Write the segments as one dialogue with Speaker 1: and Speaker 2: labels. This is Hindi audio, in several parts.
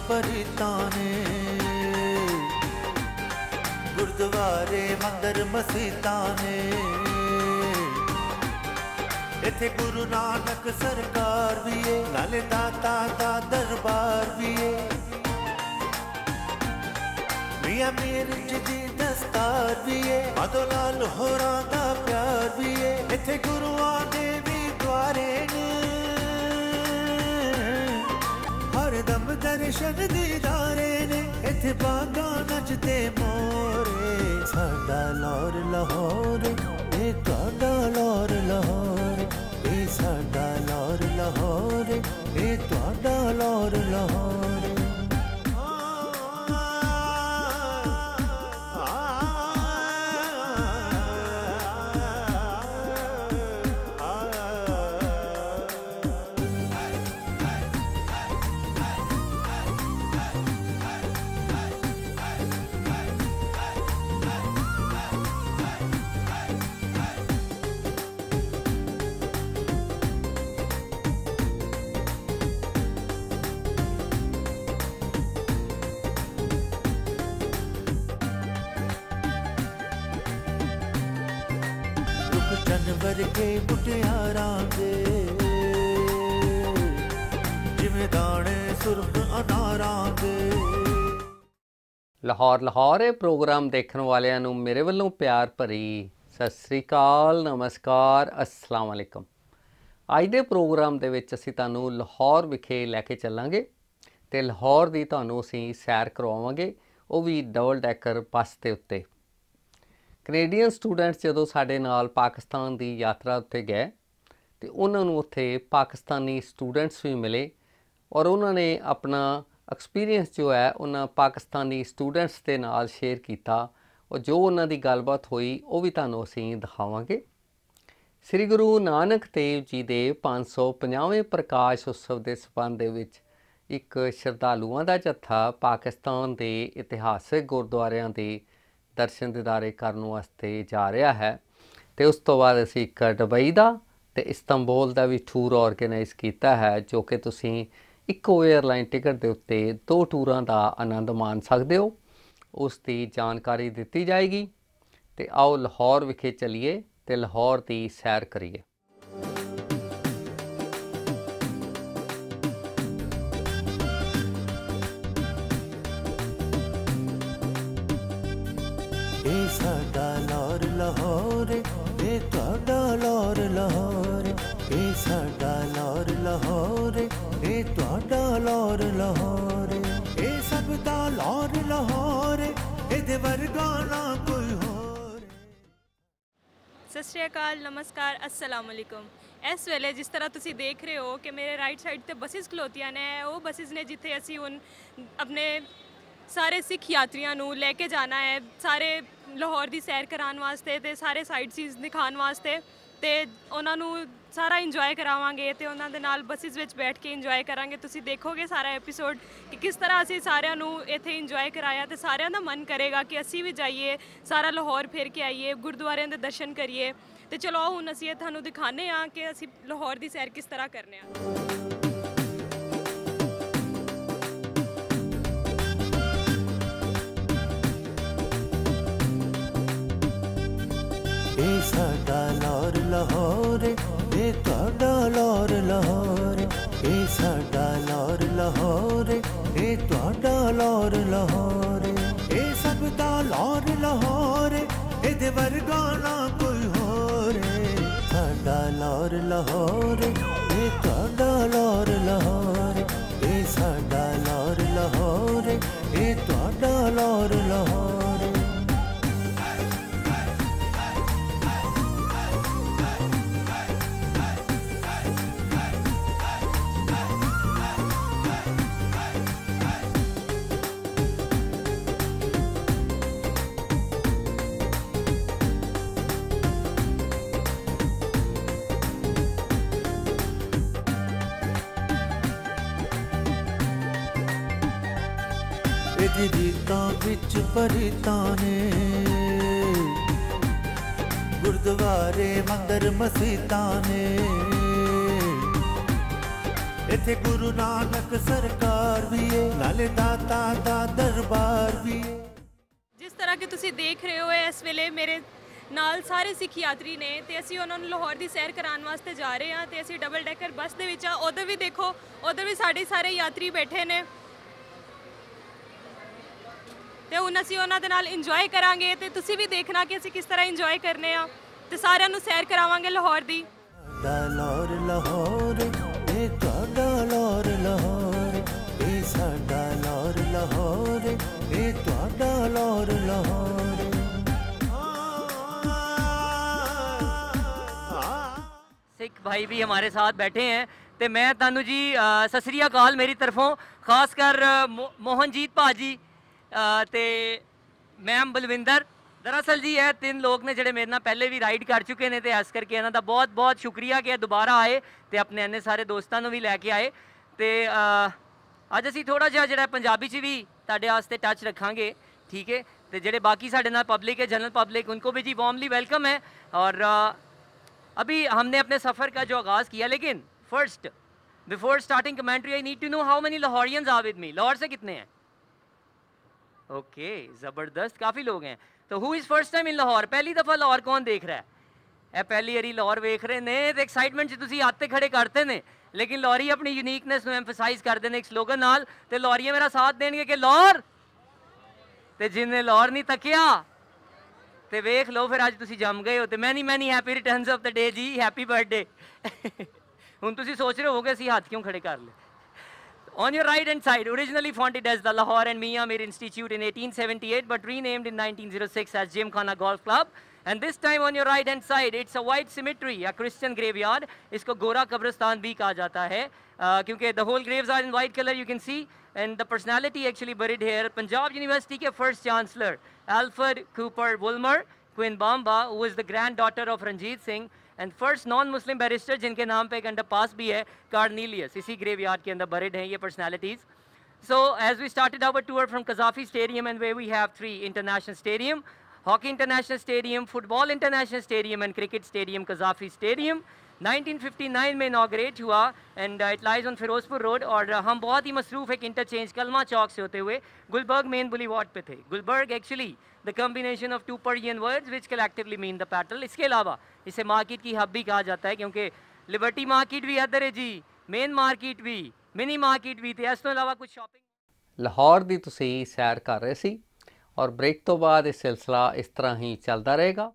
Speaker 1: परीतां ने, गुरुद्वारे मंदिर मसीतां ने, इत्थे गुरु नानक सरकार भी है, नाले दाता दा दरबार भी है, मियां मीर जी दी दस्तार भी है, माधो लाल होरां दा प्यार भी है, इत्थे गुरुआं दे भी द्वारे ने, हर दम दर्शन दीदारे ने, इत्थे बागा नचदे मोरे, साडा लाहौर लाहौर ए तुहाडा लाहौर लाहौर, ए साडा लाहौर लाहौर ए तुहाडा लाहौर लाहौर। जानवर के मुटियारां दे, जिवें दाणे सुरख अनारां दे।
Speaker 2: लाहौर लाहौर प्रोग्राम देखने वालियां नूं मेरे वल्लों प्यार भरी सत श्री अकाल, नमस्कार, अस्सलाम वालेकुम। अज दे प्रोग्राम दे विच असीं तुहानूं लाहौर विखे लैके चलांगे ते लाहौर दी तुहानूं असीं सैर करवावांगे, वो भी डबल डैकर बस दे उत्ते। कनेडियन स्टूडेंट्स जदों साडे नाल पाकिस्तान की यात्रा उत्ते गए तो उन्होंने उत्थे पाकिस्तानी स्टूडेंट्स भी मिले और उन्होंने अपना एक्सपीरियंस जो है उन्होंने पाकिस्तानी स्टूडेंट्स के नाल शेयर किया और जो उन्होंने गलबात हुई वो भी तुहानूं असीं दिखावांगे। श्री गुरु नानक देव जी के 550वें प्रकाश उत्सव के संबंध विच एक श्रद्धालुओं का जत्था पाकिस्तान के इतिहासिक गुरुद्वारियां के दर्शन दीदारे करने वास्ते जा रहा है। तो उस तो बाद असीं एक दुबई का तो इस्तांबुल का भी टूर ऑर्गेनाइज किया है, जो कि तुसीं इको एयरलाइन टिकट के उत्ते 2 टूरां का आनंद मान सकते हो। उसकी जानकारी दी जाएगी। तो आओ लाहौर विखे चलीए तो लाहौर की सैर करिए।
Speaker 1: साडा लाहौर लाहौर ए तुहाडा लाहौर लाहौर, ए साडा लाहौर लाहौर ए तुहाडा लाहौर लाहौर, ए सब दा लाहौर लाहौर इहदे वर्गा ना कोई होर।
Speaker 3: सत श्री अकाल, नमस्कार, अस्सलाम वालेकुम। इस वेले जिस तरह तुसी देख रहे हो कि मेरे राइट साइड ते बसिस खलोतियां ने, वो बसिस ने जिथे असी हुण अपने सारे सिख यात्रियों नूं लैके जाना है, सारे लाहौर की सैर कराने वास्ते ते सारे साइड सीज दिखाने वास्ते, ते उन्हां नूं सारा इंजॉय करावांगे ते उन्हां दे नाल बसिस विच बैठ के इंजॉय करांगे। तुसी देखोगे सारा एपीसोड कि किस तरह असी सारिਆਂ नूं इत्थे इंजॉय कराया ते सारिਆਂ दा मन करेगा कि असी भी जाइए सारा लाहौर फिर के आइए, गुरुद्वारिਆਂ दे दर्शन करिए। तो चलो हुण असी तुहानूं दिखाने आ कि असी लाहौर की सैर किस तरह करने आ।
Speaker 1: ए साडा लाहौर लाहौर ए तुहाडा लाहौर लाहौर, ए साडा लाहौर लाहौर ए तुहाडा लाहौर लाहौर, ए सब दा लाहौर लाहौर इहदे वर्गा ना कोई होर। साडा लाहौर लाहौर ए तुहाडा लाहौर लाहौर, ए साडा लाहौर लाहौर ए तुहाडा लाहौर लाहौर। रीतां विच परीतां ने, गुरुद्वारे मंदिर मसीतां ने, इथे गुरु नानक सरकार भी है नाले दाता दा दरबार भी है।
Speaker 3: जिस तरह के तुसी देख रहे हो इस वेले मेरे ਨਾਲ ਸਾਰੇ ਸਿੱਖ ਯਾਤਰੀ ਨੇ ਤੇ ਅਸੀਂ ਉਹਨਾਂ ਨੂੰ ਲਾਹੌਰ ਦੀ ਸੈਰ ਕਰਾਉਣ ਵਾਸਤੇ ਜਾ ਰਹੇ ਹਾਂ ਤੇ ਅਸੀਂ ਡਬਲ ਡੈਕਰ ਬੱਸ ਦੇ ਵਿੱਚ ਆ। ਉਧਰ ਵੀ ਦੇਖੋ, ਉਧਰ ਵੀ ਸਾਡੇ ਸਾਰੇ ਯਾਤਰੀ ਬੈਠੇ ਨੇ ਤੇ ਹੁਣ ਅਸੀਂ ਉਹਨਾਂ ਦੇ ਨਾਲ ਇੰਜੋਏ ਕਰਾਂਗੇ ਤੇ ਤੁਸੀਂ ਵੀ ਦੇਖਣਾ ਕਿ ਅਸੀਂ ਕਿਸ ਤਰ੍ਹਾਂ ਇੰਜੋਏ ਕਰਨੇ ਆ ਤੇ ਸਾਰਿਆਂ ਨੂੰ ਸੈਰ ਕਰਾਵਾਂਗੇ ਲਾਹੌਰ ਦੀ।
Speaker 1: ਲਾਹੌਰ ਲਾਹੌਰ ਇਹ ਤੁਹਾਡਾ ਲਾਹੌਰ ਲਾਹੌਰ ਇਹ ਸਾਡਾ ਲਾਹੌਰ ਲਾਹੌਰ ਇਹ ਤੁਹਾਡਾ ਲਾਹੌਰ ਲਾਹੌਰ।
Speaker 4: सिख भाई भी हमारे साथ बैठे हैं तो मैं तानू जी सत श्री अकाल मेरी तरफों खास कर मोहनजीत भाजी ते मैम बलविंदर दरअसल जी है तीन लोग ने जेडे मेरे नाल पहले भी राइड कर चुके हैं तो इस करके इन्हों का बहुत बहुत शुक्रिया कि दोबारा आए तो अपने इन्ने सारे दोस्तों भी लैके आए तो अज असी थोड़ा जिहा जिहड़ा पंजाबी च भी तुहाडे वास्ते टच रखांगे, ठीक है। तो जेडे बाकी साडे नाल पब्लिक है जनरल पब्लिक उनको भी जी वार्मली वेलकम है। और अभी हमने अपने सफ़र का जो आगाज़ किया, लेकिन first before starting commentary I need to know how many Lahorians are with me. Lahore से कितने हैं? ओके, ज़बरदस्त, काफ़ी लोग हैं। तो who is first time in Lahore? पहली दफ़ा लाहौर कौन देख रहा है? ए पहली बारी लाहौर वेख रहे ने तो एक्साइटमेंट से तुसी आते खड़े करते ने, लेकिन लाहौरी अपनी यूनीकनेस को एम्फसाइज करते हैं एक स्लोगन नाल ते लाहौरिये मेरा साथ देंगे कि लाहौर ते जिन्हें लाहौर नहीं तकिया तो वेख लो फिर अज तुसी जम गए हो। तो many many happy returns of the day जी, हैप्पी बर्थडे। हुण तुसी सोच रहे होगे असीं हाथ क्यों खड़े कर ले। On your right hand side, originally founded as the Lahore and Mia Mir Institute in 1878 but renamed in 1906 as Gymkhana Golf Club. And this time on your right hand side, it's a white cemetery, a Christian graveyard. इसको गोरा कब्रिस्तान भी कहा जाता है क्योंकि the whole graves are in white color, you can see. And the personality actually buried here, Punjab University के first chancellor Alfred Cooper Woolmer, Queen Bamba, who is the granddaughter of Ranjit Singh, and first non-Muslim barrister जिनके नाम पे एक अंडरपास भी है, Cornelius, इसी graveyard के अंदर buried हैं ये personalities. So as we started our tour from Qaddafi Stadium, and where we have 3 international stadium, Hockey International Stadium, Football International Stadium and Cricket Stadium Qaddafi Stadium, 1959 में इनाग्रेट हुआ and it lies on Ferozepur road. और हम बहुत ही मसरूफ़ एक इंटरचेंज कलमा चौक से होते हुए गुलबर्ग मेन बुलीवार्ड पे थे। Gulberg actually the combination of 2 Persian words which collectively mean the petal. इसके अलावा इसे मार्केट की हब भी कहा जाता है क्योंकि लिबर्टी मार्केट भी इधर है जी, मेन मार्केट भी, मिनी मार्केट भी थे, इस तो अलावा कुछ शॉपिंग।
Speaker 2: ਲਾਹੌਰ ਦੀ ਤੁਸੀਂ ਸੈਰ ਕਰ ਰਹੇ ਸੀ ਔਰ ਬ੍ਰੇਕ ਤੋਂ ਬਾਅਦ ਇਹ ਸਿਲਸਿਲਾ ਇਸ ਤਰ੍ਹਾਂ ਹੀ ਚੱਲਦਾ ਰਹੇਗਾ।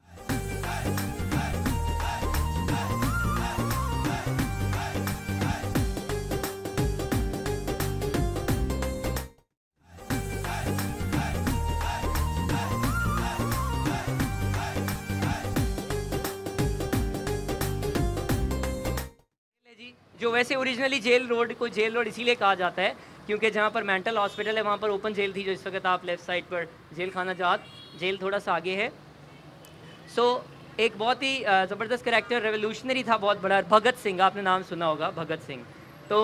Speaker 4: जो वैसे ओरिजिनली जेल रोड को जेल रोड इसीलिए कहा जाता है क्योंकि जहाँ पर मेंटल हॉस्पिटल है वहाँ पर ओपन जेल थी, जो इस वक्त आप लेफ़्ट साइड पर जेल खाना जात जेल थोड़ा सा आगे है। सो एक बहुत ही ज़बरदस्त करैक्टर रेवोल्यूशनरी था, बहुत बड़ा, भगत सिंह, आपने नाम सुना होगा भगत सिंह। तो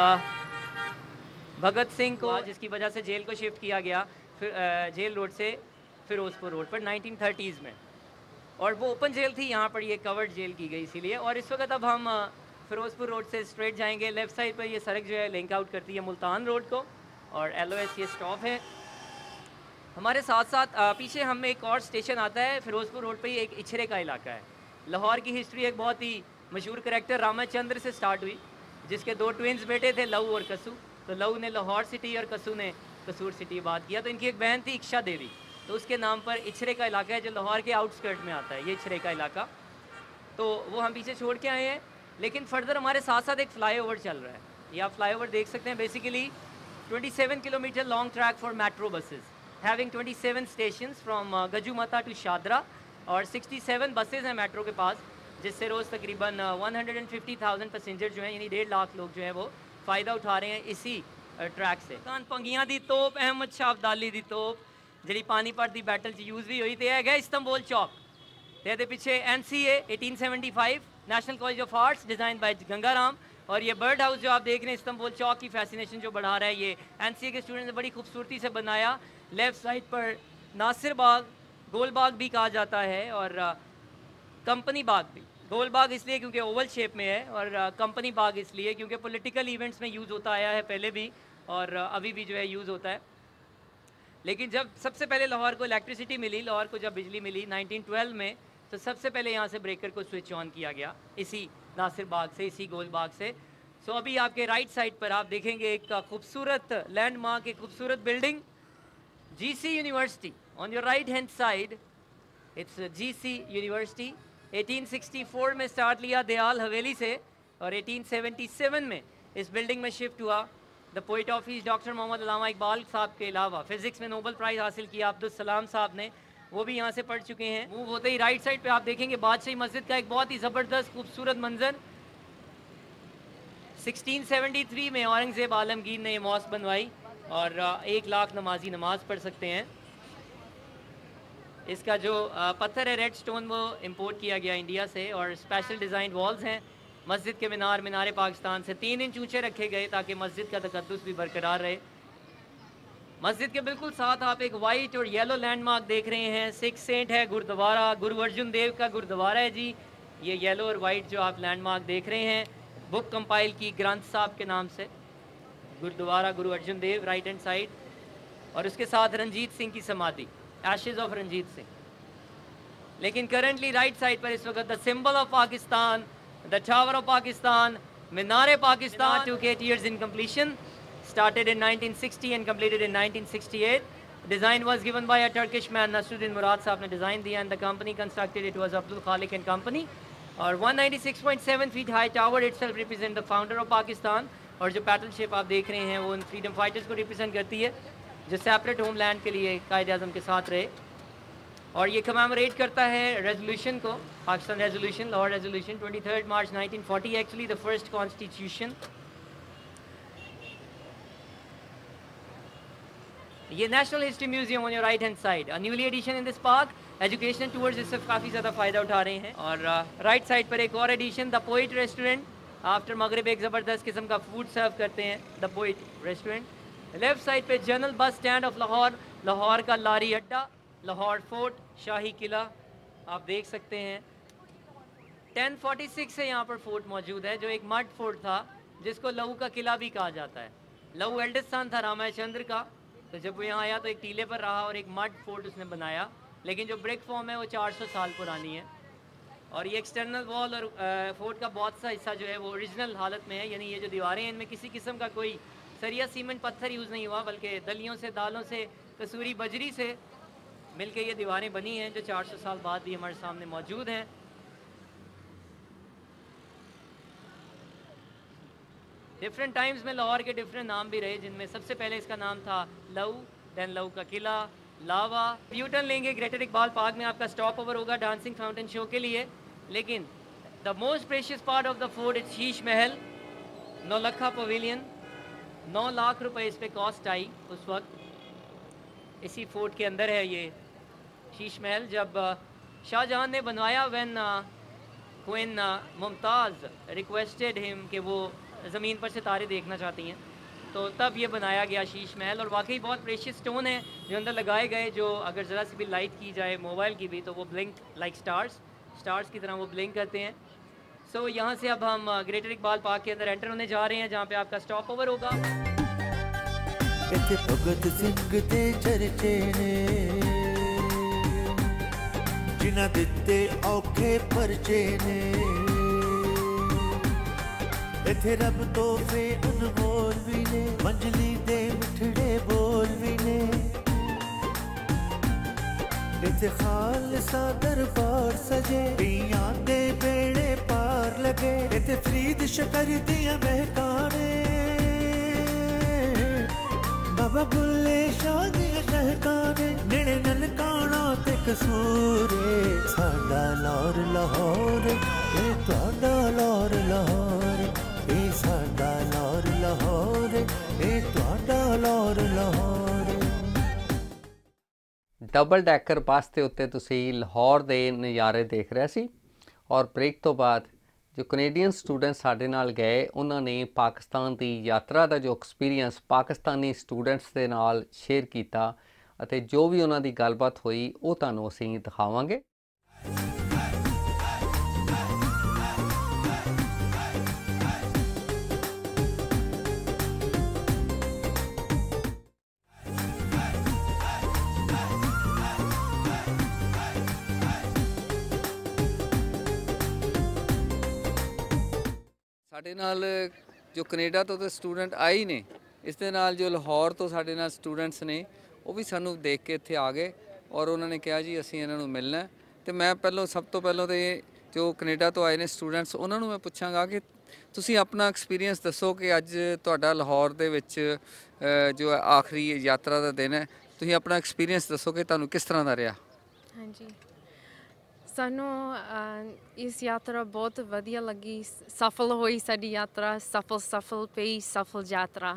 Speaker 4: भगत सिंह को जिसकी वजह से जेल को शिफ्ट किया गया फिर जेल रोड से फिरोजपुर रोड पर 1930s में, और वो ओपन जेल थी, यहाँ पर ये कवर्ड जेल की गई इसीलिए। और इस वक्त अब हम फिरोजपुर रोड से स्ट्रेट जाएंगे। लेफ़्ट साइड पर ये सड़क जो है लिंक आउट करती है मुल्तान रोड को, और LOS ये स्टॉप है। हमारे साथ साथ पीछे हम एक और स्टेशन आता है, फिरोजपुर रोड पे ही एक इछरे का इलाका है। लाहौर की हिस्ट्री एक बहुत ही मशहूर करैक्टर रामाचंद्र से स्टार्ट हुई, जिसके 2 ट्विन्स बेटे थे, लऊ और कसू। तो लऊ ने लाहौर सिटी और कसू ने कसूर सिटी बात किया। तो इनकी एक बहन थी इक्षा देवी, तो उसके नाम पर इछरे का इलाका है जो लाहौर के आउटस्कर्ट में आता है, ये इछरे का इलाका। तो वो हम पीछे छोड़ के आए हैं, लेकिन फर्दर हमारे साथ साथ एक फ्लाईओवर चल रहा है। ये आप फ्लाईओवर देख सकते हैं। Basically 27 kilometre long track for metro buses having 27 stations from Gajumata to Shahdara, और 67 बसेस हैं मेट्रो के पास, जिससे रोज़ तकरीबन 150,000 पैसेंजर जो हैं, यानी 1.5 लाख लोग जो हैं वो फ़ायदा उठा रहे हैं इसी ट्रैक से। कान पंगियां दी तोप, अहमद शाह अब्दाली दी तोप, जी पानीपत की बैटल यूज़ भी हुई, तो है गया इस्तंबुल चौक। तो पिछे NCA 1875 national college of arts design by Gangaram, और ये बर्ड हाउस जो आप देख रहे हैं इस्तंबुल चौक की फैसिनेशन जो बढ़ा रहा है, ये NCA के स्टूडेंट्स ने बड़ी खूबसूरती से बनाया। लेफ़्ट साइड पर नासिर बाग, गोल बाग भी कहा जाता है, और कंपनी बाग भी, गोल बाग इसलिए क्योंकि ओवल शेप में है, और कंपनी बाग इसलिए क्योंकि पॉलिटिकल इवेंट्स में यूज़ होता आया है पहले भी, और अभी भी जो है यूज़ होता है। लेकिन जब सबसे पहले लाहौर को इलेक्ट्रिसिटी मिली, लाहौर को जब बिजली मिली 1912 में, तो सबसे पहले यहाँ से ब्रेकर को स्विच ऑन किया गया, इसी नासिर बाग से, इसी गोल बाग से। सो अभी आपके राइट साइड पर आप देखेंगे एक खूबसूरत लैंडमार्क, एक खूबसूरत building, GC university. On your right hand side it's GC university. 1864 में स्टार्ट लिया दयाल हवेली से, और 1877 में इस बिल्डिंग में शिफ्ट हुआ। The poet office doctor Mohammad Allama Iqbal Sahab के अलावा फिज़िक्स में नोबेल प्राइज़ हासिल किया अब्दुल सलाम साहब ने, वो भी यहाँ से पढ़ चुके हैं। मूव होते ही राइट साइड पे आप देखेंगे बादशाही मस्जिद का एक बहुत ही ज़बरदस्त खूबसूरत मंजर। 1673 में औरंगज़ेब आलमगीर ने ये मॉस्क बनवाई, और 1 लाख नमाजी नमाज पढ़ सकते हैं। इसका जो पत्थर है रेड स्टोन, वो इंपोर्ट किया गया इंडिया से, और स्पेशल डिज़ाइन वॉल्स हैं। मस्जिद के मीनारे पाकिस्तान से 3 इंच ऊंचे रखे गए ताकि मस्जिद का तकद्दुस भी बरकरार रहे। मस्जिद के बिल्कुल साथ आप एक वाइट और येलो लैंडमार्क देख रहे हैं, सिख सेंट है गुरुद्वारा, गुरु अर्जुन देव का गुरुद्वारा है जी। ये येलो और वाइट जो आप लैंडमार्क देख रहे हैं, बुक कंपाइल की ग्रंथ साहब के नाम से, Gurdwara Guru Arjan Dev right hand side, और उसके साथ रंजीत सिंह की समाधि, एशेज ऑफ रंजीत सिंह। लेकिन करंटली राइट साइड पर इस वक्त the symbol of Pakistan, the tower of Pakistan, Minar-e Pakistan, took 8 years in completion, started in 1960 and completed in 1968. Design was given by a Turkish man, Nasruddin Murad साहब ने डिज़ाइन दिया, and the company constructed it was Abdul Khalik and Company. और 196.7 feet high tower itself represent the founder of Pakistan, और जो पैटल शेप आप देख रहे हैं वो उन फ्रीडम फाइटर्स को रिप्रेजेंट करती है जो सेपरेट होमलैंड के लिए कायद आज़म के साथ रहे। और ये कमेमोरेट करता है रेजोल्यूशन को, Pakistan resolution, Lahore resolution 23 March 1940, actually the first constitution. ये national history museum on your right hand side, newly edition in this park, educational tours इससे काफ़ी ज़्यादा फ़ायदा उठा रहे हैं। और राइट साइड पर एक और edition, the poet restaurant, after मगरिब एक ज़बरदस्त किस्म का फूड सर्व करते हैं, the poet restaurant. Left side पे general bus stand of Lahore, Lahore का लारी अड्डा, लाहौर फोर्ट, शाही किला आप देख सकते हैं। 1046 से यहाँ पर फोर्ट मौजूद है, जो एक मड फोर्ट था जिसको लहू का किला भी कहा जाता है। लहू एल्डेस्ट सन था रामाय चंद्र का, तो जब वो यहाँ आया तो एक टीले पर रहा और एक मड फोर्ट उसने बनाया, लेकिन जो ब्रिक फॉर्म है वो 400 साल पुरानी है। और ये एक्सटर्नल वॉल और फोर्ट का बहुत सा हिस्सा जो है वो ओरिजिनल हालत में है, यानी ये जो दीवारें हैं इनमें किसी किस्म का कोई सरिया सीमेंट पत्थर यूज़ नहीं हुआ, बल्कि दलियों से, दालों से, कसूरी बजरी से मिलके ये दीवारें बनी हैं जो 400 साल बाद भी हमारे सामने मौजूद हैं। डिफरेंट टाइम्स में लाहौर के डिफरेंट नाम भी रहे, जिनमें सबसे पहले इसका नाम था लहू, देन लहू का किला, लावा। यूटर्न लेंगे, ग्रेटर इकबाल पार्क में आपका स्टॉप ओवर होगा डांसिंग फाउंटेन शो के लिए। लेकिन the most precious part of the fort is Sheesh Mahal, Naulakha pavilion. 9 lakh रुपए इस पे कॉस्ट आई उस वक्त। इसी फोर्ट के अंदर है ये शीश महल। जब शाहजहां ने बनवाया, when queen Mumtaz requested him कि वो ज़मीन पर सितारे देखना चाहती हैं, तो तब ये बनाया गया शीश महल। और वाकई बहुत प्रेशियस स्टोन है जो अंदर लगाए गए, जो अगर ज़रा सी भी लाइट की जाए मोबाइल की भी तो वो ब्लिंक लाइक स्टार्स की तरह वो ब्लिंक करते हैं। सो यहाँ से अब हम ग्रेटर इकबाल पार्क के अंदर एंटर होने जा रहे हैं, जहाँ पे आपका स्टॉप ओवर होगा।
Speaker 1: इत्थे भगत सिंह दे चर्चे ने, जिन्हां दित्ते औखे परचे ने, इत्थे रब तोहफे अनमोल भी ने, मंजली दे मिठड़े बोल भी ने, इत्थे खालसा दरबार सजे, पियां दे बेड़े पार लगे, इत्थे फरीद शकर दियां महकाने, बाबा बुल्ले शाह दियां शहकाने, नेड़े ननकाना ते कसूरे। साडा लाहौर लाहौर, ए तुहाडा लाहौर लाहौर, ए साडा लाहौर लाहौर, ए तुहाडा Lahore Lahore.
Speaker 2: Double decker bus ਦੇ ਉੱਤੇ ਤੁਸੀਂ ਲਾਹੌਰ ਦੇ ਨਜ਼ਾਰੇ ਦੇਖ ਰਹੇ ਸੀ। ਔਰ ਬ੍ਰੇਕ ਤੋਂ ਬਾਅਦ ਜੋ ਕੈਨੇਡੀਅਨ ਸਟੂਡੈਂਟ ਸਾਡੇ ਨਾਲ ਗਏ, ਉਹਨਾਂ ਨੇ ਪਾਕਿਸਤਾਨ ਦੀ ਯਾਤਰਾ ਦਾ ਜੋ ਐਕਸਪੀਰੀਅੰਸ ਪਾਕਿਸਤਾਨੀ ਸਟੂਡੈਂਟਸ ਦੇ ਨਾਲ ਸ਼ੇਅਰ ਕੀਤਾ, ਅਤੇ ਜੋ ਵੀ ਉਹਨਾਂ ਦੀ ਗੱਲਬਾਤ ਹੋਈ ਉਹ ਤੁਹਾਨੂੰ ਅਸੀਂ ਦਿਖਾਵਾਂਗੇ। ਸਾਡੇ ਨਾਲ ਜੋ ਕੈਨੇਡਾ ਤੋਂ ਤੇ ਸਟੂਡੈਂਟ ਆਏ ਹੀ ਨੇ, ਇਸ ਦੇ ਨਾਲ ਜੋ ਲਾਹੌਰ ਤੋਂ ਸਾਡੇ ਨਾਲ ਸਟੂਡੈਂਟਸ ਨੇ ਉਹ ਵੀ ਸਾਨੂੰ ਦੇਖ ਕੇ ਇੱਥੇ ਆ ਗਏ ਔਰ ਉਹਨਾਂ ਨੇ ਕਿਹਾ ਜੀ ਅਸੀਂ ਇਹਨਾਂ ਨੂੰ ਮਿਲਣਾ। ਤੇ ਮੈਂ ਸਭ ਤੋਂ ਪਹਿਲਾਂ ਤੇ ਜੋ ਕੈਨੇਡਾ ਤੋਂ ਆਏ ਨੇ ਸਟੂਡੈਂਟਸ ਉਹਨਾਂ ਨੂੰ ਮੈਂ ਪੁੱਛਾਂਗਾ ਕਿ ਤੁਸੀਂ ਆਪਣਾ ਐਕਸਪੀਰੀਅੰਸ ਦੱਸੋ ਕਿ ਅੱਜ ਤੁਹਾਡਾ ਲਾਹੌਰ ਦੇ ਵਿੱਚ ਜੋ ਆਖਰੀ ਯਾਤਰਾ ਦਾ ਦਿਨ ਹੈ, ਤੁਸੀਂ ਆਪਣਾ ਐਕਸਪੀਰੀਅੰਸ ਦੱਸੋ ਕਿ ਤੁਹਾਨੂੰ ਕਿਸ ਤਰ੍ਹਾਂ ਦਾ ਰਿਹਾ।
Speaker 5: ਹਾਂਜੀ, ਸਾਨੂੰ ਇਸ ਯਾਤਰਾ ਬਹੁਤ ਵਧੀਆ ਲੱਗੀ, ਸਫਲ ਹੋਈ ਸਾਡੀ ਯਾਤਰਾ, ਸਫਲ ਪਈ ਸਫਲ ਯਾਤਰਾ।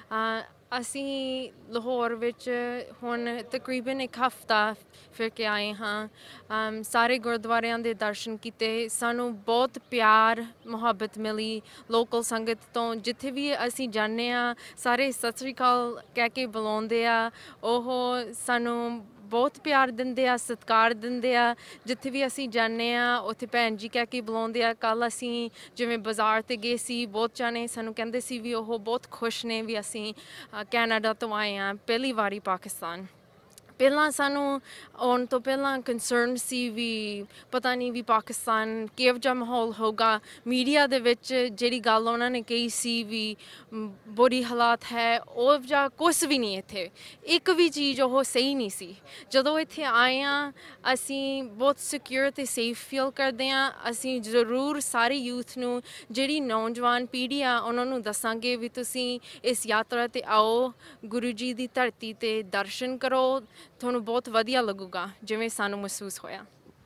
Speaker 5: ਅਸੀਂ ਲਾਹੌਰ ਵਿੱਚ ਹੁਣ ਤਕਰੀਬਨ ਇੱਕ ਹਫ਼ਤਾ ਫਿਰ ਕੇ ਆਏ ਹਾਂ। ਸਾਰੇ ਗੁਰਦੁਆਰਿਆਂ ਦੇ ਦਰਸ਼ਨ ਕੀਤੇ, ਸਾਨੂੰ ਬਹੁਤ ਪਿਆਰ ਮੁਹੱਬਤ ਮਿਲੀ ਲੋਕਲ ਸੰਗਤ ਤੋਂ। ਜਿੱਥੇ ਵੀ ਅਸੀਂ ਜਾਂਦੇ ਹਾਂ ਸਾਰੇ ਸਤਿ ਸ਼੍ਰੀ ਅਕਾਲ ਕਹਿ ਕੇ ਬੁਲਾਉਂਦੇ ਆ, ਉਹ ਸਾਨੂੰ ਬਹੁਤ ਪਿਆਰ ਦਿੰਦੇ ਆ, ਸਤਿਕਾਰ ਦਿੰਦੇ ਆ। ਜਿੱਥੇ ਵੀ ਅਸੀਂ ਜਾਂਦੇ ਹਾਂ ਉੱਥੇ ਭੈਣ ਜੀ ਕਹਿ ਕੇ ਬੁਲਾਉਂਦੇ ਆ। ਕੱਲ੍ਹ ਅਸੀਂ ਜਿਵੇਂ ਬਾਜ਼ਾਰ 'ਤੇ ਗਏ ਸੀ, ਬਹੁਤ ਜਾਣੇ ਸਾਨੂੰ ਕਹਿੰਦੇ ਸੀ ਵੀ ਉਹ ਬਹੁਤ ਖੁਸ਼ ਨੇ ਵੀ ਅਸੀਂ ਕੈਨੇਡਾ ਤੋਂ ਆਏ ਹਾਂ, ਪਹਿਲੀ ਵਾਰੀ ਪਾਕਿਸਤਾਨ। ਪਹਿਲਾਂ ਸਾਨੂੰ ਆਉਣ ਤੋਂ ਪਹਿਲਾਂ ਕੰਸਰਨ ਸੀ ਵੀ ਪਤਾ ਨਹੀਂ ਵੀ ਪਾਕਿਸਤਾਨ ਕਿਹੋ ਜਿਹਾ ਮਾਹੌਲ ਹੋਊਗਾ। ਮੀਡੀਆ ਦੇ ਵਿੱਚ ਜਿਹੜੀ ਗੱਲ ਉਹਨਾਂ ਨੇ ਕਹੀ ਸੀ ਵੀ ਬੁਰੀ ਹਾਲਾਤ ਹੈ, ਉਹ ਜਿਹਾ ਕੁਛ ਵੀ ਨਹੀਂ ਇੱਥੇ, ਇੱਕ ਵੀ ਚੀਜ਼ ਉਹ ਸਹੀ ਨਹੀਂ ਸੀ। ਜਦੋਂ ਇੱਥੇ ਆਏ ਹਾਂ ਅਸੀਂ ਬਹੁਤ ਸਿਕਿਉਰ ਅਤੇ ਸੇਫ ਫੀਲ ਕਰਦੇ ਹਾਂ। ਅਸੀਂ ਜ਼ਰੂਰ ਸਾਰੇ ਯੂਥ ਨੂੰ, ਜਿਹੜੀ ਨੌਜਵਾਨ ਪੀੜ੍ਹੀ ਆ ਉਹਨਾਂ ਨੂੰ ਦੱਸਾਂਗੇ ਵੀ ਤੁਸੀਂ ਇਸ ਯਾਤਰਾ 'ਤੇ ਆਓ, ਗੁਰੂ ਜੀ ਦੀ ਧਰਤੀ 'ਤੇ ਦਰਸ਼ਨ ਕਰੋ, ਤੁਹਾਨੂੰ ਬਹੁਤ ਵਧੀਆ ਲੱਗੂਗਾ ਜਿਵੇਂ ਸਾਨੂੰ ਮਹਿਸੂਸ ਹੋਇਆ।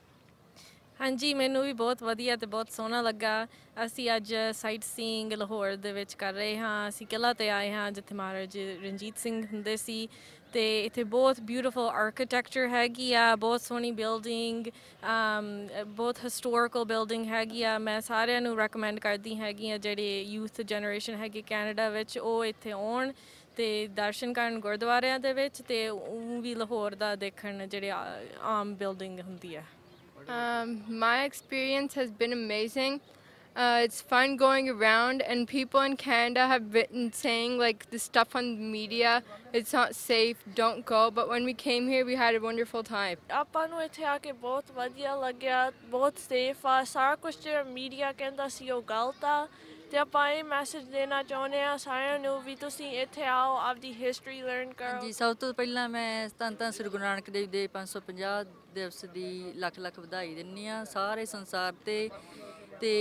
Speaker 3: ਹਾਂਜੀ, ਮੈਨੂੰ ਵੀ ਬਹੁਤ ਵਧੀਆ ਅਤੇ ਬਹੁਤ ਸੋਹਣਾ ਲੱਗਾ। ਅਸੀਂ ਅੱਜ ਸਾਈਟ ਸੀਇੰਗ ਲਾਹੌਰ ਦੇ ਵਿੱਚ ਕਰ ਰਹੇ ਹਾਂ। ਅਸੀਂ ਕਿਲ੍ਹਾ 'ਤੇ ਆਏ ਹਾਂ ਜਿੱਥੇ ਮਹਾਰਾਜ ਰਣਜੀਤ ਸਿੰਘ ਹੁੰਦੇ ਸੀ, ਅਤੇ ਇੱਥੇ ਬਹੁਤ ਬਿਊਟੀਫੁਲ ਆਰਕੀਟੈਕਚਰ ਹੈਗੀ ਆ, ਬਹੁਤ ਸੋਹਣੀ ਬਿਲਡਿੰਗ, ਬਹੁਤ ਹਿਸਟੋਰੀਕਲ ਬਿਲਡਿੰਗ ਹੈਗੀ ਆ। ਮੈਂ ਸਾਰਿਆਂ ਨੂੰ ਰੈਕਮੈਂਡ ਕਰਦੀ ਹੈਗੀ ਆ ਜਿਹੜੇ ਯੂਥ ਜਨਰੇਸ਼ਨ ਹੈਗੀ ਕੈਨੇਡਾ ਵਿੱਚ, ਉਹ ਇੱਥੇ ਆਉਣ ਅਤੇ ਦਰਸ਼ਨ ਕਰਨ ਗੁਰਦੁਆਰਿਆਂ ਦੇ ਵਿੱਚ, ਅਤੇ ਉਹ ਵੀ ਲਾਹੌਰ ਦਾ ਦੇਖਣ ਜਿਹੜੇ ਆਮ ਬਿਲਡਿੰਗ ਹੁੰਦੀ ਹੈ।
Speaker 5: My experience has been amazing. It's fun going around, and people in Canada have been saying like the stuff on the media, it's not safe, don't go, but when we came here we had a wonderful time.
Speaker 6: ਆਪਾਂ ਨੂੰ ਇੱਥੇ ਆ ਕੇ ਬਹੁਤ ਵਧੀਆ ਲੱਗਿਆ, ਬਹੁਤ ਸੇਫ ਆ। ਸਾਰਾ ਕੁਛ ਜਿਹੜਾ ਮੀਡੀਆ ਕਹਿੰਦਾ ਸੀ ਉਹ ਗਲਤ ਆ, ਅਤੇ ਆਪਾਂ ਇਹ ਮੈਸੇਜ ਦੇਣਾ ਚਾਹੁੰਦੇ ਹਾਂ ਸਾਰਿਆਂ ਨੂੰ ਵੀ ਤੁਸੀਂ ਇੱਥੇ ਆਓ, ਆਪਦੀ ਹਿਸਟਰੀ ਲਰਨ ਕਰੋ।
Speaker 7: ਜੀ, ਸਭ ਤੋਂ ਪਹਿਲਾਂ ਮੈਂ ਧੰਨ ਸ੍ਰੀ ਗੁਰੂ ਨਾਨਕ ਦੇਵ ਦੇ 550 ਦਿਵਸ ਦੀ ਲੱਖ ਲੱਖ ਵਧਾਈ ਦਿੰਦੀ ਹਾਂ ਸਾਰੇ ਸੰਸਾਰ 'ਤੇ। ਅਤੇ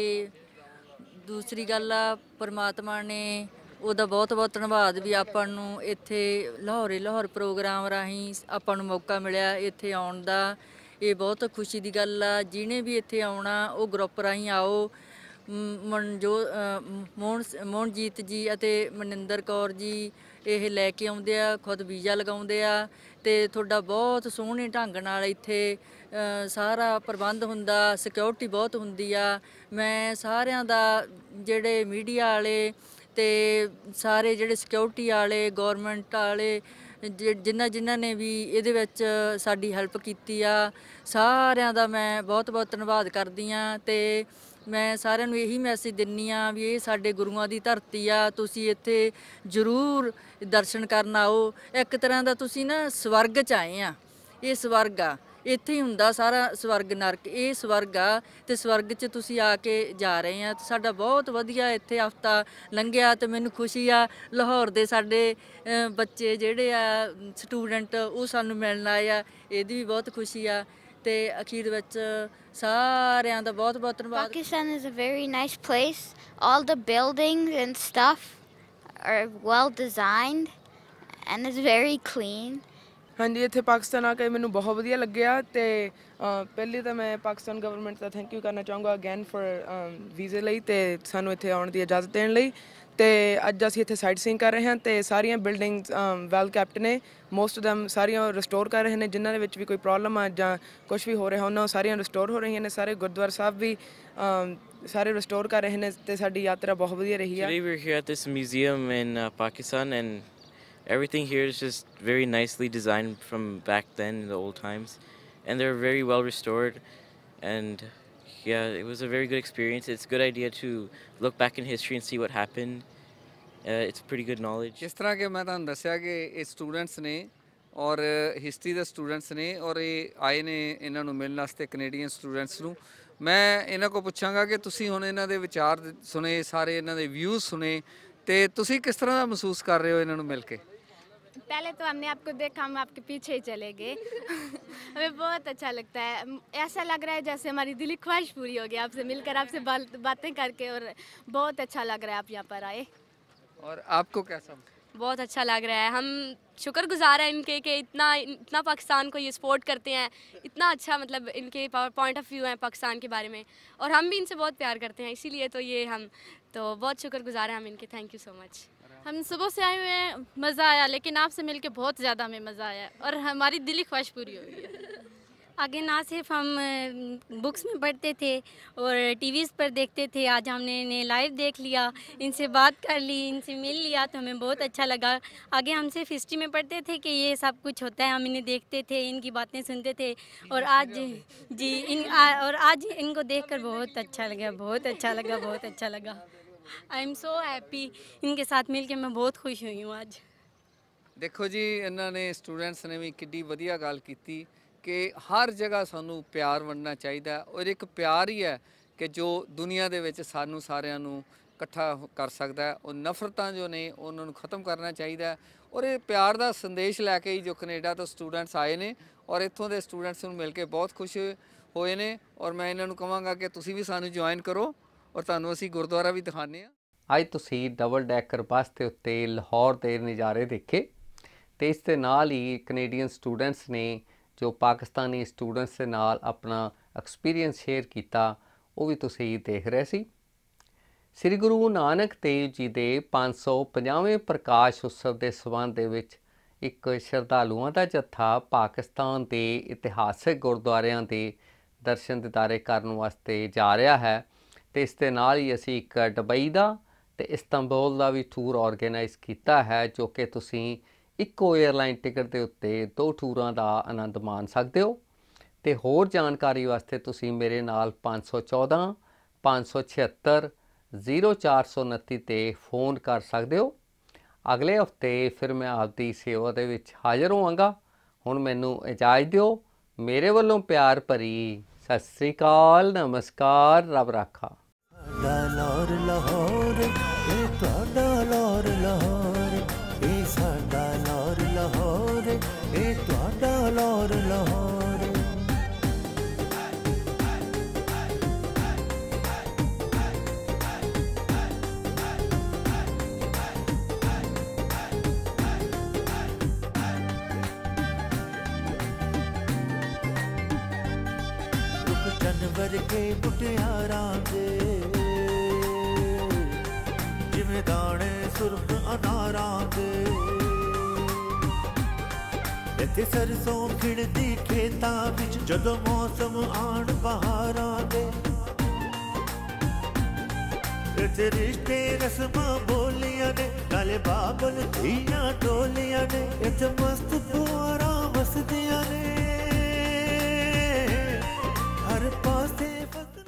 Speaker 7: ਦੂਸਰੀ ਗੱਲ ਆ, ਪਰਮਾਤਮਾ ਨੇ ਉਹਦਾ ਬਹੁਤ ਬਹੁਤ ਧੰਨਵਾਦ ਵੀ ਆਪਾਂ ਨੂੰ ਇੱਥੇ ਲਾਹੌਰ ਪ੍ਰੋਗਰਾਮ ਰਾਹੀਂ ਆਪਾਂ ਨੂੰ ਮੌਕਾ ਮਿਲਿਆ ਇੱਥੇ ਆਉਣ ਦਾ। ਇਹ ਬਹੁਤ ਖੁਸ਼ੀ ਦੀ ਗੱਲ ਆ। ਜਿਹਨੇ ਵੀ ਇੱਥੇ ਆਉਣਾ ਉਹ ਗਰੁੱਪ ਰਾਹੀਂ ਆਓ। ਮੋਹਨਜੀਤ ਜੀ ਅਤੇ ਮਨਿੰਦਰ ਕੌਰ ਜੀ ਇਹ ਲੈ ਕੇ ਆਉਂਦੇ ਆ, ਖੁਦ ਵੀਜ਼ਾ ਲਗਾਉਂਦੇ ਆ, ਅਤੇ ਤੁਹਾਡਾ ਬਹੁਤ ਸੋਹਣੇ ਢੰਗ ਨਾਲ ਇੱਥੇ ਸਾਰਾ ਪ੍ਰਬੰਧ ਹੁੰਦਾ, ਸਿਕਿਉਰਿਟੀ ਬਹੁਤ ਹੁੰਦੀ ਆ। ਮੈਂ ਸਾਰਿਆਂ ਦਾ, ਜਿਹੜੇ ਮੀਡੀਆ ਵਾਲੇ ਅਤੇ ਸਾਰੇ ਜਿਹੜੇ ਸਿਕਿਉਰਿਟੀ ਵਾਲੇ, ਗੌਰਮੈਂਟ ਵਾਲੇ, ਜਿਨ੍ਹਾਂ ਨੇ ਵੀ ਇਹਦੇ ਵਿੱਚ ਸਾਡੀ ਹੈਲਪ ਕੀਤੀ ਆ, ਸਾਰਿਆਂ ਦਾ ਮੈਂ ਬਹੁਤ ਬਹੁਤ ਧੰਨਵਾਦ ਕਰਦੀ ਹਾਂ। ਅਤੇ ਮੈਂ ਸਾਰਿਆਂ ਨੂੰ ਇਹੀ ਮੈਸੇਜ ਦਿੰਦੀ ਹਾਂ ਵੀ ਇਹ ਸਾਡੇ ਗੁਰੂਆਂ ਦੀ ਧਰਤੀ ਆ, ਤੁਸੀਂ ਇੱਥੇ ਜ਼ਰੂਰ ਦਰਸ਼ਨ ਕਰਨ ਆਓ। ਇੱਕ ਤਰ੍ਹਾਂ ਦਾ ਤੁਸੀਂ ਨਾ ਸਵਰਗ 'ਚ ਆਏ ਆ, ਇਹ ਸਵਰਗ ਆ, ਇੱਥੇ ਹੀ ਹੁੰਦਾ ਸਾਰਾ ਸਵਰਗ ਨਰਕ, ਇਹ ਸਵਰਗ ਆ, ਅਤੇ ਸਵਰਗ 'ਚ ਤੁਸੀਂ ਆ ਕੇ ਜਾ ਰਹੇ ਆ। ਅਤੇ ਸਾਡਾ ਬਹੁਤ ਵਧੀਆ ਇੱਥੇ ਹਫ਼ਤਾ ਲੰਘਿਆ, ਅਤੇ ਮੈਨੂੰ ਖੁਸ਼ੀ ਆ ਲਾਹੌਰ ਦੇ ਸਾਡੇ ਬੱਚੇ ਜਿਹੜੇ ਆ ਸਟੂਡੈਂਟ ਉਹ ਸਾਨੂੰ ਮਿਲਣ ਆਏ ਆ, ਇਹਦੀ ਵੀ ਬਹੁਤ ਖੁਸ਼ੀ ਆ। ਅਤੇ ਅਖੀਰ ਵਿੱਚ ਸਾਰਿਆਂ ਦਾ ਬਹੁਤ ਬਹੁਤ ਧੰਨਵਾਦ।
Speaker 8: Pakistan is a very nice place. All the buildings and stuff are well designed and it's very clean.
Speaker 9: ਹਾਂਜੀ, ਇੱਥੇ ਪਾਕਿਸਤਾਨ ਆ ਕੇ ਮੈਨੂੰ ਬਹੁਤ ਵਧੀਆ ਲੱਗਿਆ। ਅਤੇ ਪਹਿਲੇ ਤਾਂ ਮੈਂ ਪਾਕਿਸਤਾਨ ਗਵਰਨਮੈਂਟ ਦਾ ਥੈਂਕ ਯੂ ਕਰਨਾ ਚਾਹੂੰਗਾ ਅਗੇਨ ਫॉर ਵੀਜ਼ੇ ਲਈ ਅਤੇ ਸਾਨੂੰ ਇੱਥੇ ਆਉਣ ਦੀ ਇਜਾਜ਼ਤ ਦੇਣ ਲਈ। ਅਤੇ ਅੱਜ ਅਸੀਂ ਇੱਥੇ ਸਾਈਟ ਸੀਇੰਗ ਕਰ ਰਹੇ ਹਾਂ, ਅਤੇ ਸਾਰੀਆਂ ਬਿਲਡਿੰਗਸ ਵੈਲ ਕੈਪਟ ਨੇ, ਮੋਸਟ ਆਫ ਦੈਮ ਸਾਰੀਆਂ ਰਿਸਟੋਰ ਕਰ ਰਹੇ ਨੇ। ਜਿਨ੍ਹਾਂ ਦੇ ਵਿੱਚ ਵੀ ਕੋਈ ਪ੍ਰੋਬਲਮ ਆ ਜਾਂ ਕੁਛ ਵੀ ਹੋ ਰਿਹਾ ਉਹਨਾਂ ਸਾਰੀਆਂ ਰਿਸਟੋਰ ਹੋ ਰਹੀਆਂ ਨੇ। ਸਾਰੇ ਗੁਰਦੁਆਰਾ ਸਾਹਿਬ ਵੀ ਸਾਰੇ ਰਿਸਟੋਰ ਕਰ ਰਹੇ ਨੇ, ਅਤੇ ਸਾਡੀ ਯਾਤਰਾ ਬਹੁਤ ਵਧੀਆ ਰਹੀ ਆ।
Speaker 10: Today we're here at this museum in Pakistan, and everything here is just very nicely designed from back then in the old times, and they're very well restored. And yeah, it was a very good experience. It's a good idea to look back in history and see what happened. It's pretty good knowledge.
Speaker 2: ਜਿਸ ਤਰ੍ਹਾਂ ਕਿ ਮੈਂ ਤੁਹਾਨੂੰ ਦੱਸਿਆ ਕਿ ਇਹ ਸਟੂਡੈਂਟਸ ਨੇ ਔਰ ਹਿਸਟਰੀ ਦੇ ਸਟੂਡੈਂਟਸ ਨੇ, ਔਰ ਇਹ ਆਏ ਨੇ ਇਹਨਾਂ ਨੂੰ ਮਿਲਣ ਵਾਸਤੇ ਕੈਨੇਡੀਅਨ ਸਟੂਡੈਂਟਸ ਨੂੰ। ਮੈਂ ਇਹਨਾਂ ਕੋਲ ਪੁੱਛਾਂਗਾ ਕਿ ਤੁਸੀਂ ਹੁਣ ਇਹਨਾਂ ਦੇ ਵਿਚਾਰ ਸੁਣੇ, ਸਾਰੇ ਇਹਨਾਂ ਦੇ ਵਿਊਜ਼ ਸੁਣੇ, ਤੇ ਤੁਸੀਂ ਕਿਸ ਤਰ੍ਹਾਂ ਦਾ ਮਹਿਸੂਸ ਕਰ ਰਹੇ ਹੋ ਇਹਨਾਂ ਨੂੰ ਮਿਲ ਕੇ?
Speaker 11: पहले तो हमने आपको देखा, हम आपके पीछे ही चले गए। हमें बहुत अच्छा लगता है, ऐसा लग रहा है जैसे हमारी दिली ख्वाहिश पूरी हो गई आपसे मिलकर, आपसे बातें करके, और बहुत अच्छा लग रहा है आप यहाँ पर आए।
Speaker 2: और आपको कैसा?
Speaker 12: बहुत अच्छा लग रहा है, हम शुक्रगुजार हैं इनके कि इतना पाकिस्तान को ये सपोर्ट करते हैं, इतना अच्छा मतलब इनके पॉइंट ऑफ व्यू हैं पाकिस्तान के बारे में, और हम भी इनसे बहुत प्यार करते हैं, इसीलिए तो ये हम तो बहुत शुक्रगुजार हैं हम इनके। Thank you so much.
Speaker 11: हम सुबह से आए हुए हैं, मज़ा आया, लेकिन आपसे मिलके बहुत ज़्यादा हमें मज़ा आया और हमारी दिली ख्वाहिश पूरी हुई है।
Speaker 13: आगे ना सिर्फ हम बुक्स में पढ़ते थे और टीवीज़ पर देखते थे, आज हमने इन्हें लाइव देख लिया, इनसे बात कर ली, इनसे मिल लिया, तो हमें बहुत अच्छा लगा। आगे हम सिर्फ हिस्ट्री में पढ़ते थे कि ये सब कुछ होता है, हम इन्हें देखते थे, इनकी बातें सुनते थे, और आज आज इनको देखकर बहुत अच्छा लगा, बहुत अच्छा लगा, बहुत अच्छा लगा। आई एम सो हैप्पी, इनके साथ मिलके मैं बहुत खुश हुई हूँ आज।
Speaker 2: देखो जी, इन्होंने स्टूडेंट्स ने भी किड्डी वधिया गल कीती कि हर जगह सानू प्यार वंडना चाहिए, और एक प्यार ही है कि जो दुनिया दे विच सानू सारिਆਂ ਨੂੰ इकट्ठा कर सकता है, और नफरतां जो ने उन्होंने ख़त्म करना चाहिए। और ये प्यार का संदेश लैके ही जो कनेडा तो स्टूडेंट्स आए ने, और इत्थों के स्टूडेंट्स नूं मिल के बहुत खुश होए ने, और मैं इन्होंने कहांगा कि तुसीं भी सानू ज्वाइन करो, और तुहानूं असीं गुरुद्वारा भी दिखाने आ। अज तुसीं डबल डैकर बस के उत्ते लाहौर के नज़ारे देखे, तो इस दे नाल ही कनेडियन स्टूडेंट्स ने जो पाकिस्तानी स्टूडेंट्स के नाल अपना एक्सपीरियंस शेयर किया, वो भी तुसीं देख रहे सी। श्री गुरु नानक देव जी के 550वें प्रकाश उत्सव के संबंध दे विच एक श्रद्धालुओं का जत्था पाकिस्तान के इतिहासिक गुरुद्वारियां के दर्शन दीदारे करने वास्ते जा रहा है, तो इस दे नाल ही असीं एक दुबई का ते इस्तांबुल का भी टूर ऑर्गेनाइज किया है, जो कि तुसीं इक्को एयरलाइन टिकट के उत्ते 2 टूरां का आनंद मान सकते हो। तो होर जानकारी वास्ते तुसीं मेरे नाल 514 576 0429 ते फ़ोन कर सकते हो। अगले हफ्ते फिर मैं आपकी सेवा दे विच हाज़र होवांगा। हुण मैनूं इजाज़त दिओ। मेरे वल्लों प्यार भरी सत श्री अकाल, नमस्कार, रब राखा।
Speaker 1: लाहौर लाहौर ए तुहाडा लाहौर लाहौर, ए साडा लाहौर लाहौर, ए तुहाडा लाहौर लाहौर। रुक जानवर के मुटियारां दे, जिवें दाणे सुर्ख अनारां दे, इत्थे सरसों खिड़दी खेतां विच जदों मौसम आण बहारां दे। इत्थे रिश्ते रस्मां बोलियां ने, नाले बाबल धीआं टोलियां ने, इत्थे मस्त पुआरां वसदियां ने, हर पासे